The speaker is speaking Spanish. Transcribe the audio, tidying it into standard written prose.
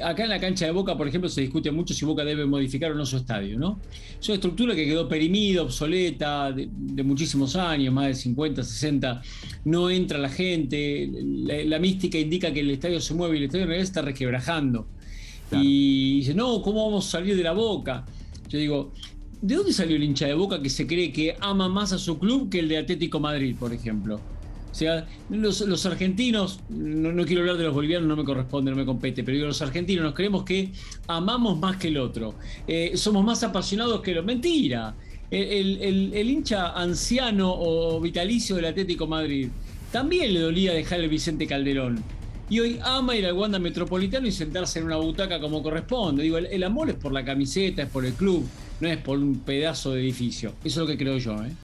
acá en la cancha de Boca, por ejemplo, se discute mucho si Boca debe modificar o no su estadio, ¿no? Es una estructura que quedó perimida, obsoleta, de muchísimos años, más de 50, 60. No entra la gente, la mística indica que el estadio se mueve y el estadio en realidad se está resquebrajando. Claro. Y dice, no, ¿cómo vamos a salir de la Boca? Yo digo, ¿de dónde salió el hincha de Boca que se cree que ama más a su club que el de Atlético Madrid, por ejemplo? O sea, los argentinos, no quiero hablar de los bolivianos, no me corresponde, no me compete, pero digo, los argentinos nos creemos que amamos más que el otro. Somos más apasionados que lo. Mentira. El hincha anciano o vitalicio del Atlético Madrid también le dolía dejar el Vicente Calderón. Y hoy ama ir al Wanda Metropolitano y sentarse en una butaca como corresponde. Digo, el amor es por la camiseta, es por el club, no es por un pedazo de edificio. Eso es lo que creo yo, ¿eh?